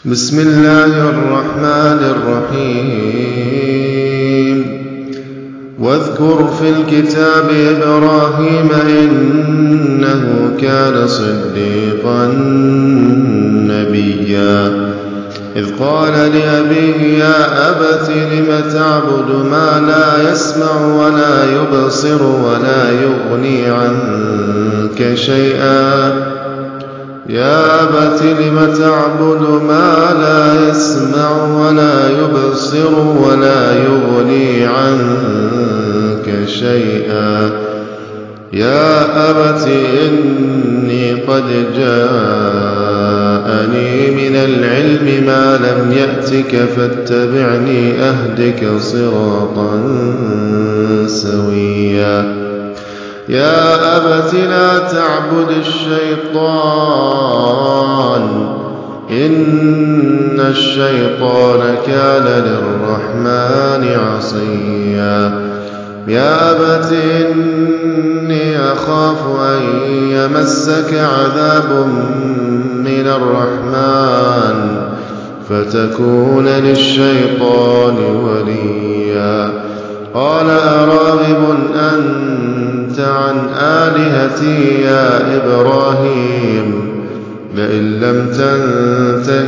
بسم الله الرحمن الرحيم واذكر في الكتاب إبراهيم إنه كان صديقا نبيا إذ قال لأبيه يا أبت لم تعبد ما لا يسمع ولا يبصر ولا يغني عنك شيئا يا أبت لم تعبد ما لا يسمع ولا يبصر ولا يغني عنك شيئا يا أبت إني قد جاءني من العلم ما لم يأتك فاتبعني أهدك صراطا سويا يا أبت لا تعبد الشيطان إن الشيطان كان للرحمن عصيا يا أبت إني أخاف أن يمسك عذاب من الرحمن فتكون للشيطان وليا قال أراغب أنت عن آلهتي يا إبراهيم لئن لم تنته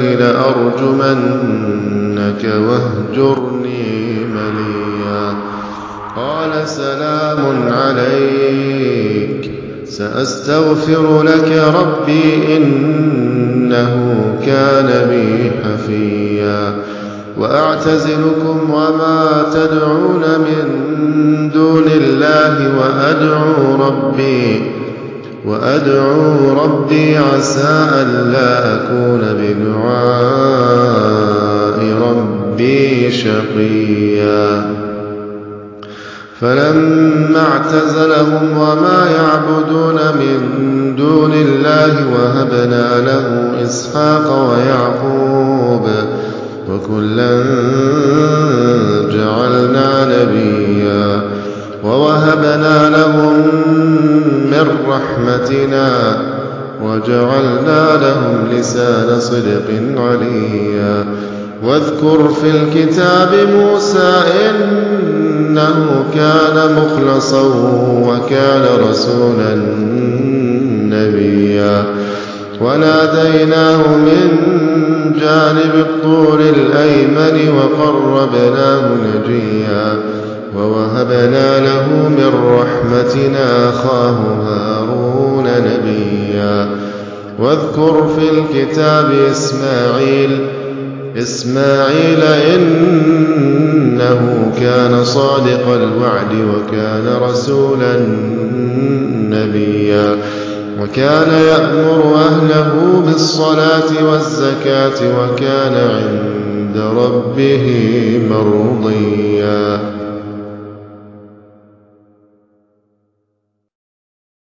لأرجمنك واهجرني مليا قال سلام عليك سأستغفر لك ربي إنه كان بي حفيا وأعتزلكم وما تدعون من دون الله وأدعو ربي عسى ألا أكون بدعاء ربي شقيا فلما اعتزلهم وما يعبدون من دون الله وهبنا له إسحاق ويعقوب وكلا جعلنا نبيا ووهبنا لهم من رحمتنا وجعلنا لهم لسان صدق عليا واذكر في الكتاب موسى إنه كان مخلصا وكان رسولا نبيا وناديناه من جانب الطور الأيمن وقربناه نجيا ووهبنا له من رحمتنا أخاه هارون نبيا واذكر في الكتاب إسماعيل إنه كان صادق الوعد وكان رسولا نبيا وكان يأمر أهله بالصلاة والزكاة وكان عند ربه مرضيا